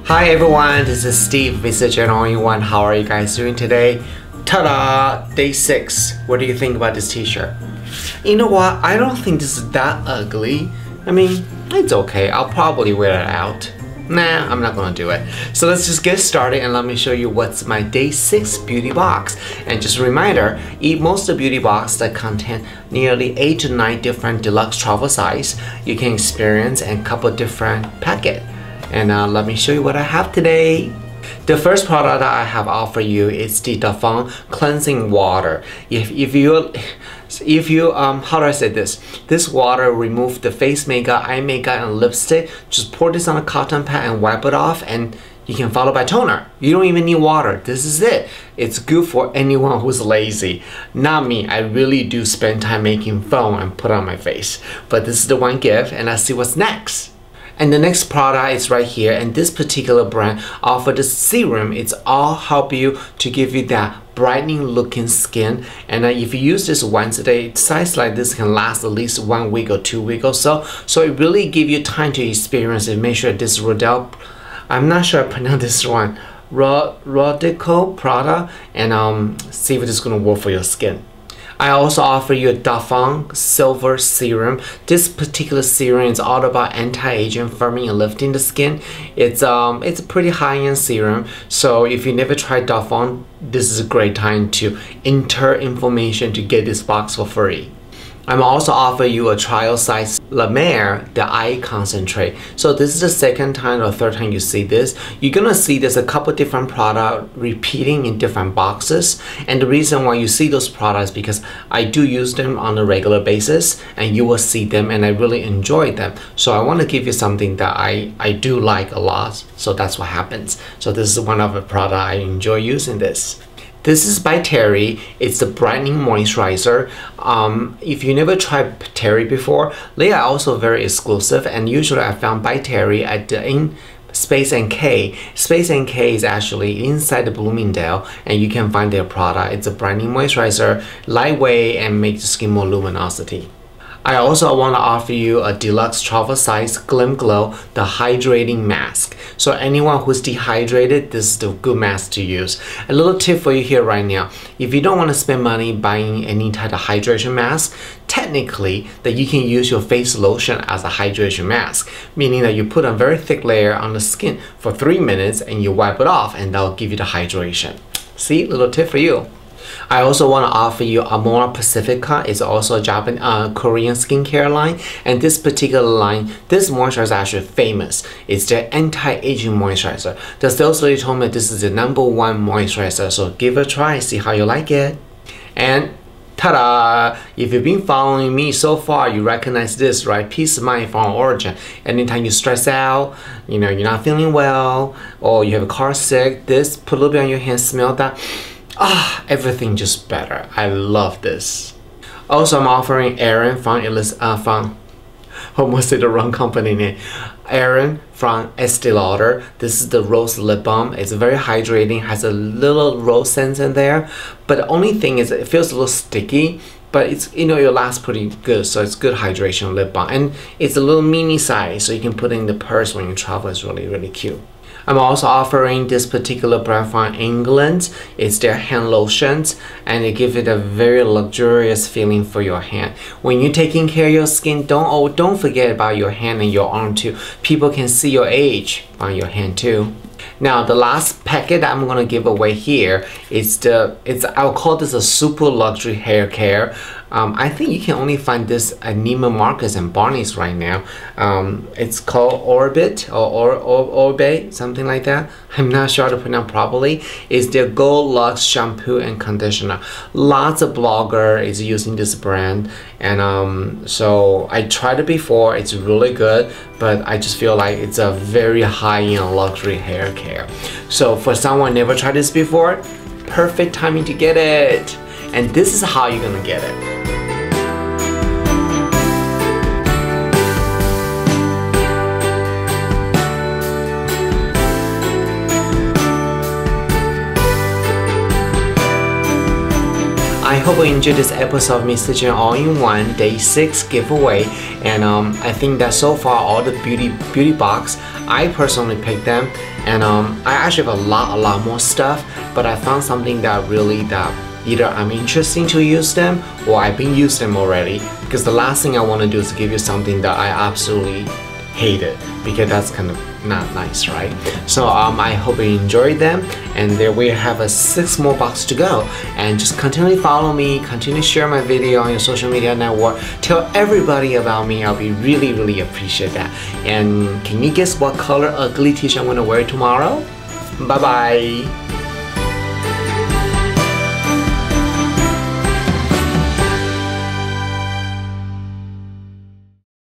Hi everyone, this is Steve, Mr. All-in-One. How are you guys doing today? Ta-da! Day 6. What do you think about this t-shirt? You know what? I don't think this is that ugly. I mean, it's okay. I'll probably wear it out. Nah, I'm not gonna do it. So let's just get started and let me show you what's my day 6 beauty box. And just a reminder, most of the beauty box that contain nearly 8 to 9 different deluxe travel size you can experience and a couple different packets. And let me show you what I have today. The first product that I have offered you is the Dafeng cleansing water. If you how do I say this? This water remove the face makeup, eye makeup, and lipstick. Just pour this on a cotton pad and wipe it off, and you can follow by toner. You don't even need water. This is it. It's good for anyone who's lazy. Not me. I really do spend time making foam and put on my face. But this is the one gift, and let's see what's next. And the next product is right here, and this particular brand offers the serum. It's all help you to give you that brightening looking skin. And if you use this once a day, size like this can last at least 1 week or 2 weeks or so. So it really give you time to experience it. Make sure this Rodel, I'm not sure I pronounce this one, Rodico product, and see if it's gonna work for your skin. I also offer you a Dafeng Silver Serum. This particular serum is all about anti-aging, firming, and lifting the skin. It's a pretty high-end serum, so if you never tried Dafeng, this is a great time to enter information to get this box for free. I'm also offering you a trial size La Mer, the eye concentrate. So this is the second time or third time you see this. You're gonna see there's a couple different products repeating in different boxes. And the reason why you see those products because I do use them on a regular basis, and you will see them and I really enjoy them. So I wanna give you something that I do like a lot. So that's what happens. So this is one of the products I enjoy using this. This is by Terry. It's the brightening moisturizer. If you never tried Terry before, they are also very exclusive, and usually I found by Terry at the Space NK. Space NK is actually inside the Bloomingdale, and you can find their product. It's a brightening moisturizer, lightweight, and makes the skin more luminosity. I also want to offer you a deluxe travel size Glam Glow, the hydrating mask. So anyone who's dehydrated, this is the good mask to use. A little tip for you here right now. If you don't want to spend money buying any type of hydration mask, technically that you can use your face lotion as a hydration mask, meaning that you put a very thick layer on the skin for 3 minutes and you wipe it off, and that'll give you the hydration. See, little tip for you. I also want to offer you Amora Pacifica. It's also a Japanese, Korean skincare line, and this particular line, this moisturizer is actually famous. It's the anti-aging moisturizer. The sales lady told me this is the #1 moisturizer, so give it a try, see how you like it. And ta-da! If you've been following me so far, you recognize this, right? Peace of Mind from Origin. Anytime you stress out, you know, you're not feeling well, or you have a car sick, this, put a little bit on your hand, smell that. Everything just better. I love this. Also, I'm offering Erin from almost said the wrong company name. Erin from Estee Lauder. This is the rose lip balm. It's very hydrating, has a little rose scent in there. But the only thing is it feels a little sticky, but it's, you know, it lasts pretty good. So it's good hydration lip balm, and it's a little mini size, so you can put it in the purse when you travel. It's really, really cute. I'm also offering this particular brand from England. It's their hand lotions, and they give it a very luxurious feeling for your hand. When you're taking care of your skin, don't forget about your hand and your arm too. People can see your age on your hand too. Now the last packet that I'm gonna give away here is I'll call this a super luxury hair care. I think you can only find this at Neiman Marcus and Barney's right now. It's called Orbit or Orbe, something like that. I'm not sure how to pronounce properly. It's their Gold Luxe shampoo and conditioner. Lots of bloggers is using this brand, and so I tried it before. It's really good, but I just feel like it's a very high-end luxury hair care. So for someone never tried this before, perfect timing to get it. And this is how you're gonna get it. I hope you enjoyed this episode of Mr. Chen All-in-One Day 6 giveaway, and I think that so far all the beauty box, I personally picked them, And I actually have a lot more stuff, but I found something that really that either I'm interested to use them or I've been used them already, because the last thing I want to do is give you something that I absolutely hated, because that's kind of not nice, right? So I hope you enjoyed them, and there we have a 6 more box to go. And just continue to follow me, continue to share my video on your social media network, tell everybody about me. I'll be really appreciate that. And can you guess what color ugly t-shirt I'm gonna wear tomorrow? Bye bye.